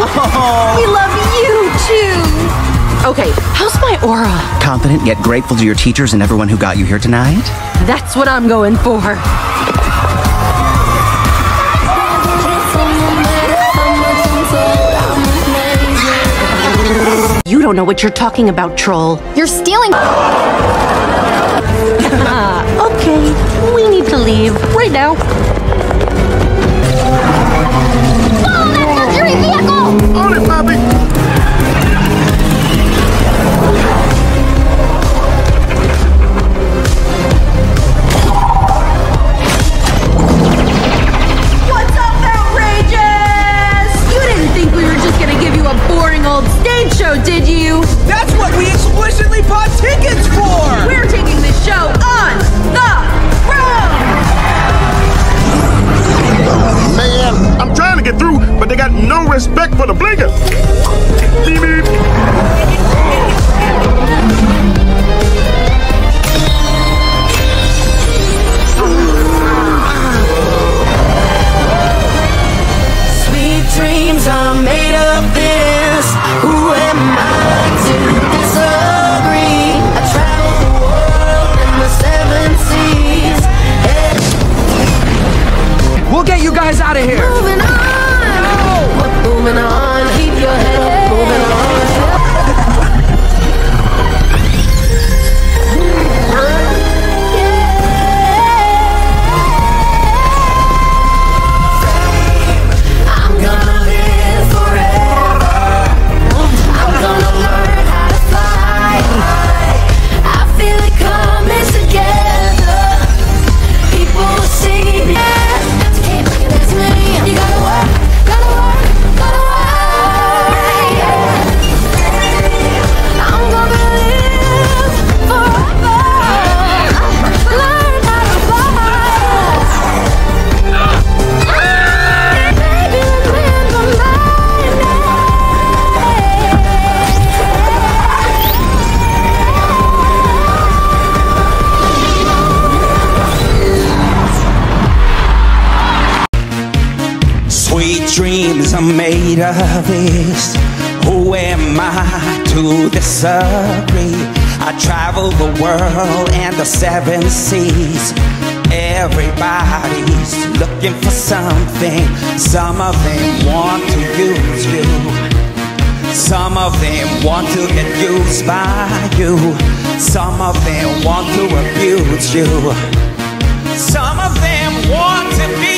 We love you too. Okay, how's my aura? Confident yet grateful to your teachers and everyone who got you here tonight? That's what I'm going for. You don't know what you're talking about, troll. You're stealing. Okay, we need to leave right now. Follow that luxury vehicle! On it, Bobby! What's up, Rageous? You didn't think we were just gonna give you a boring old stage show, did you? That's what we explicitly bought tickets for! We're taking this show on the road! Man, I'm trying to get through, but they got no respect for the blinker. Beep, beep. Sweet dreams are made of this. Who am I to disagree? I travel the world in the 7 seas. We'll get you guys out of here! Moving on, we're moving on. Keep your head up, moving on. I'm gonna live forever. I'm gonna learn how to fly. I feel it coming together. People are singing, yeah. It's me. You gotta work, gotta work, gotta work. Yeah. I'm gonna live forever. Learn how to fly. Baby, remember my Sweet dreams are made of this. Who am I to disagree? I travel the world and the 7 seas. Everybody's looking for something. Some of them want to use you. Some of them want to get used by you. Some of them want to abuse you. Some of them want to be